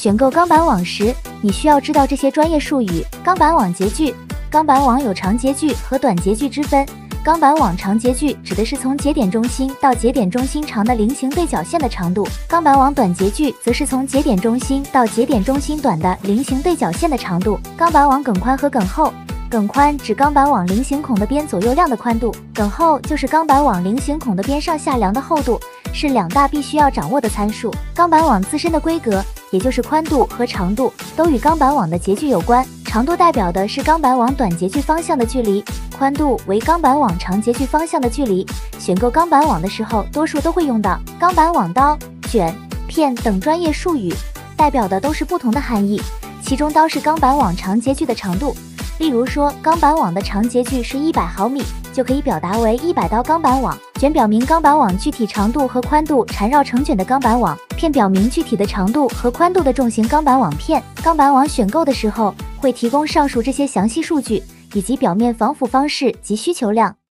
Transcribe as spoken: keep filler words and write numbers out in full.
选购钢板网时，你需要知道这些专业术语。钢板网截距，钢板网有长截距和短截距之分。钢板网长截距指的是从节点中心到节点中心长的菱形对角线的长度，钢板网短截距则是从节点中心到节点中心短的菱形对角线的长度。钢板网梗宽和梗厚，梗宽指钢板网菱形孔的边左右量的宽度，梗厚就是钢板网菱形孔的边上下梁的厚度，是两大必须要掌握的参数。钢板网自身的规格，也就是宽度和长度，都与钢板网的截距有关。长度代表的是钢板网短截距方向的距离，宽度为钢板网长截距方向的距离。选购钢板网的时候，多数都会用到钢板网刀、卷、片等专业术语，代表的都是不同的含义。其中刀是钢板网长截距的长度，例如说钢板网的长截距是一百毫米，就可以表达为一百刀钢板网。卷表明钢板网具体长度和宽度缠绕成卷的钢板网，片表明具体的长度和宽度的重型钢板网片。钢板网选购的时候会提供上述这些详细数据，以及表面防腐方式及需求量。